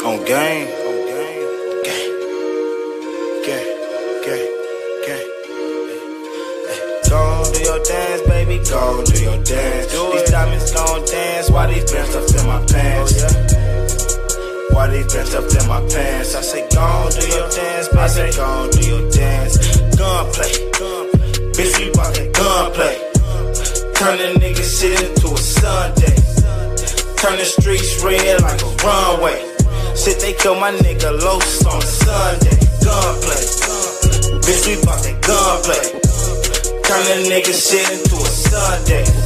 On game. Gon' do your dance, baby, gon' do your dance. These diamonds gon' dance, why these bands up in my pants? Why these bands up in my pants? I say gon' do your dance, baby, I say gon' do your dance. Gunplay, bitch, we bout that gunplay. Turn the nigga shit into a Sunday. Turn the streets red like a runway. Shit, they kill my nigga Los on Sunday. Gunplay, bitch, we bout that gunplay. Turn the nigga shit into a Sunday.